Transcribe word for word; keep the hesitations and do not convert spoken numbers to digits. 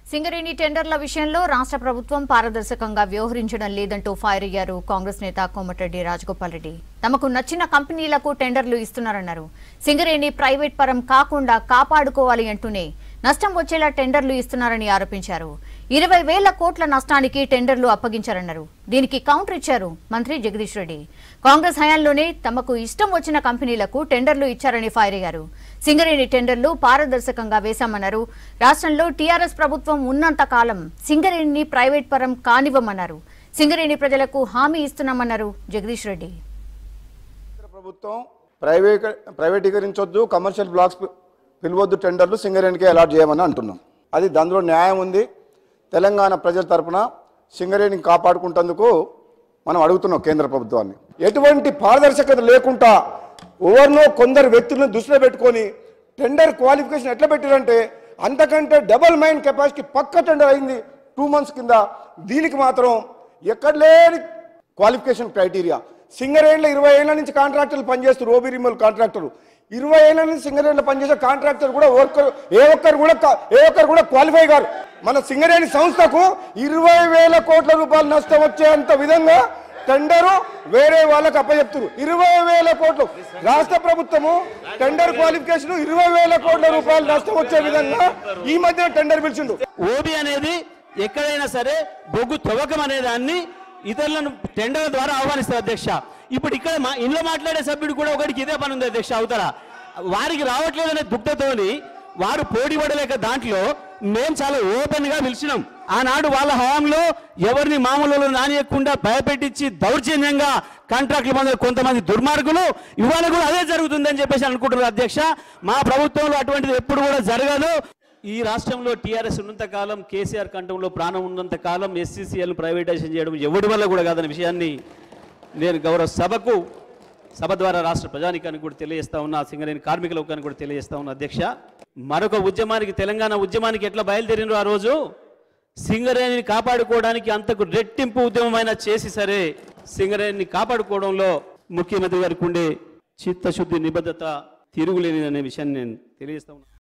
సింగరేణి టెండర్ల విషయంలో రాష్ట్ర ప్రభుత్వం పారదర్శకంగా వ్యవహరించడం లేదంటూ ఫైర్ అయ్యారు కాంగ్రెస్ నేత కోమటిరెడ్డి రాజగోపాల్ రెడ్డి. తమకు నచ్చిన కంపెనీలకు టెండర్లు ఇస్తున్నారన్నారు. సింగరేణి ప్రైవేట్ పరం కాకుండా కాపాడుకోవాలి అంటూనే నష్టం వచ్చేలా టెండర్లు ఇస్తున్నారని ఆరోపించారు. ఇరవై వేల కోట్ల నష్టానికి టెండర్లు అప్పగించారన్నారు. దీనికి కౌంటర్ ఇచ్చారు మంత్రి జగదీష్ రెడ్డి. కాంగ్రెస్ హయాంలోనే తమకు ఇష్టం వచ్చిన కంపెనీలకు టెండర్లు ఇచ్చారని ఫైర్ అయ్యారు. సింగరేణి టెండర్లు పారదర్శకంగా వేశామన్నారు. రాష్ట్రంలో టీఆర్ఎస్ ప్రభుత్వం ఉన్నంత కాలం సింగరేణిని ప్రైవేట్ పరం కానివ్వమన్నారు. సింగరేణి ప్రజలకు హామీ ఇస్తున్నామన్నారు జగదీష్ రెడ్డి. ప్రభుత్వం ప్రైవేట్ ప్రైవేటీకరించొద్దు, కమర్షియల్ బ్లాక్స్ పిలవద్దు, టెండర్లు సింగరేణికి అలాట్ చేయమని అంటున్నాం. అది దానిలో న్యాయం ఉంది. తెలంగాణ ప్రజల తరఫున సింగరేణిని కాపాడుకుంటేందుకు మనం అడుగుతున్నాం కేంద్ర ప్రభుత్వాన్ని. ఎటువంటి పారదర్శకత లేకుండా ఎవరినో కొందరు వ్యక్తులను దృష్టిలో పెట్టుకొని టెండర్ క్వాలిఫికేషన్ ఎట్లా పెట్టారంటే అంతకంటే డబల్ మైండ్ కెపాసిటీ పక్క టెండర్ అయింది టూ మంత్స్ కింద. దీనికి మాత్రం ఎక్కడ లేని క్వాలిఫికేషన్ క్రైటీరియా. సింగరేణిలో ఇరవై ఏళ్ల నుంచి కాంట్రాక్టర్లు పనిచేస్తారు. ఓబీ రిమూవల్ కాంట్రాక్టర్ ఇరవై ఏళ్ల నుంచి సింగరేణిలో పనిచేసే కాంట్రాక్టర్ కూడా ఒక్కరు ఏ ఒక్కరు కూడా ఏ ఒక్కరు కూడా క్వాలిఫై గారు. మన సింగరేణి సంస్థకు ఇరవై వేల కోట్ల రూపాయలు నష్టం వచ్చేంత విధంగా టెండరు వేరే వాళ్ళకి అప్పచెప్తున్నారు. ఇరవై వేల కోట్లు రాష్ట్ర ప్రభుత్వము టెండర్ క్వాలిఫికేషన్ ఇరవై వేల కోట్ల రూపాయలు నష్టం వచ్చే విధంగా ఈ మధ్య టెండర్ పిలిచిండు. ఓబీ అనేది ఎక్కడైనా సరే బొగ్గు తవ్వకం అనే దాన్ని ఇతరులను టెండర్ ద్వారా ఆహ్వానిస్తారు అధ్యక్ష. ఇప్పుడు ఇక్కడ మా ఇంట్లో మాట్లాడే సభ్యుడు కూడా ఒకటికి ఇదే పని ఉంది అధ్యక్ష. అవుతారా వారికి రావట్లేదనే దుఃఖతోని వారు పోటీ పడలేక దాంట్లో మేము చాలా ఓపెన్ గా పిలిచినాం. ఆనాడు వాళ్ళ హయాంలో ఎవరిని మామూలు నానియకుండా భయపెట్టించి దౌర్జన్యంగా కాంట్రాక్టులు పొందిన కొంతమంది దుర్మార్గులు ఇవాళ కూడా అదే జరుగుతుందని చెప్పేసి అనుకుంటున్నారు అధ్యక్ష. మా ప్రభుత్వంలో అటువంటిది ఎప్పుడు కూడా జరగదు. ఈ రాష్ట్రంలో టీఆర్ఎస్ ఉన్నంత కాలం, కేసీఆర్ కంఠంలో ప్రాణం ఉన్నంత కాలం ఎస్సీసీఎల్ ప్రైవేటైజేషన్ చేయడం ఎవరి వల్ల కూడా కాదనే విషయాన్ని నేను గౌరవ సభకు సభ ద్వారా రాష్ట్ర ప్రజానికానికి కూడా తెలియజేస్తా ఉన్నా, సింగరేణి కార్మికుల లోకానికి కూడా తెలియజేస్తా ఉన్నా అధ్యక్ష. మరొక ఉద్యమానికి, తెలంగాణ ఉద్యమానికి ఎట్లా బయలుదేరినో ఆ రోజు సింగరేణిని కాపాడుకోవడానికి అంతకు రెట్టింపు ఉద్యమమైనా చేసి సరే సింగరేణిని కాపాడుకోవడంలో ముఖ్యమంత్రి గారికి ఉండే చిత్తశుద్ధి, నిబద్ధత తిరుగులేనిదనే విషయాన్ని నేను తెలియజేస్తా ఉన్నా.